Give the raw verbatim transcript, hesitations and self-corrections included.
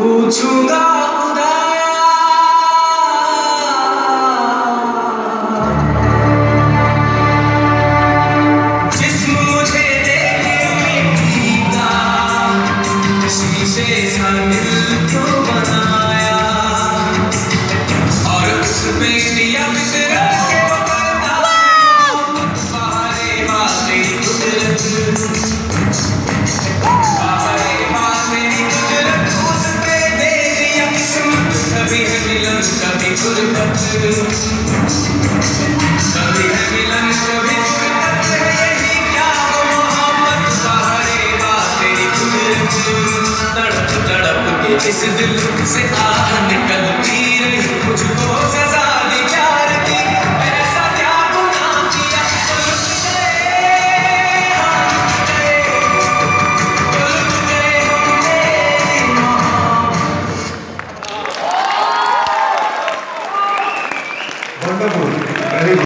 पूछूंगा खुदाया जिस्म मुझे देखे भीगा, शीशे सा दिल क्यों बनाया, और उस पे दिया फिक्र के बता बाहरे बातें कुदरत, बाहरे बातें कुदरत, उस पे दे दिया किस्मत। कभी है मिलन कभी गुरबत, कभी है मिलन कभी गुरबत, है यही क्या वो मोहब्बत। बाहरे बातें कुदरत, तड़प तड़प के इस दिल से आह निकलती रही, मुझको सजा दी प्यार की, ऐसा क्या गुनाह किया। लुट गए हम गए, लुट गए हमने। Wonderful. Very good.